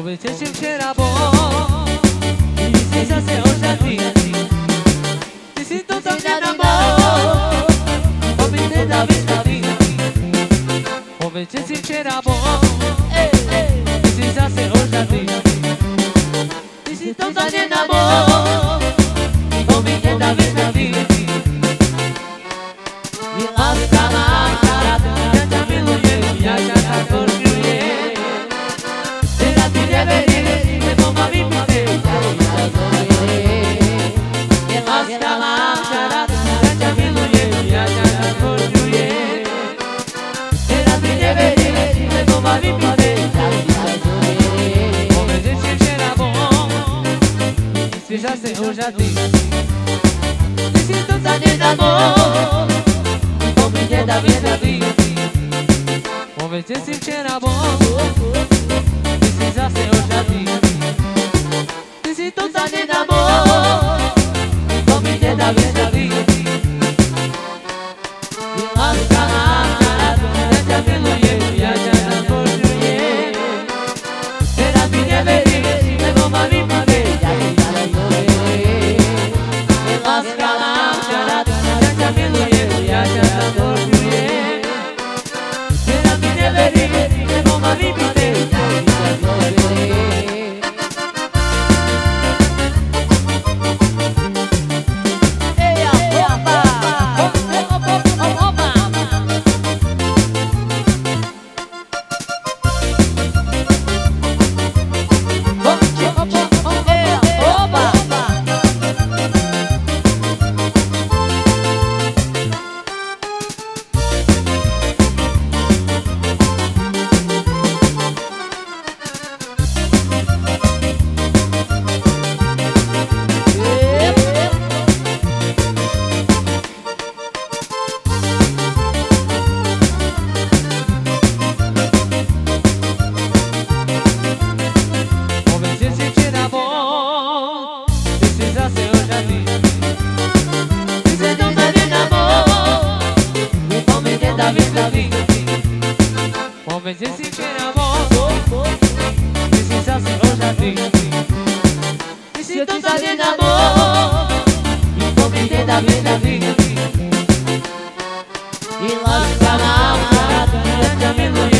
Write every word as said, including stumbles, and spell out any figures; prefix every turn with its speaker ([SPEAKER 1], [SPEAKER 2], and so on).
[SPEAKER 1] Powiedzcie się wczera, bo dzisiaj zase ożadzi. Ty si to tam nie na bo powiedzcie na wystawi. Powiedzcie się wczera, bo dzisiaj zase ożadzi. Ty si to tam nie na bo powiedzcie na wystawi. I laska ma karata, ja cię miluję, ja cię tak kochuję. Teraz mi nie wierzy, bo mam i mnie, ja cię zobaczę. I laska ma karata, ja cię miluję, ja cię tak kochuję. Teraz mi nie wierzy, bo mam i mnie, ja cię zobaczę. Powiedz się wczera, bo jesteś zase ożadny. Ty si to za nie damo. Powiedzcie da wystawi. Powiedzcie si wczera, bo ty si zase ożadny. Ty si to za nie damo. Powiedzcie da wystawi. I laska ma karata, ja cię miluję, ja cię tak kochuję. Teraz mi nie wierzy, bo mam i mnie, ja cię zobaczę. I laska ma karata, ja cię miluję, ja cię tak kochuję. Teraz mi nie wierzy, bo mam i mnie, ja cię zobaczę. Powiedzcie si wczera, bo ty si zase ożadny. Ty si to za nie damo. I powiedzcie da wystawi. I laska ma karata, ja cię miluję.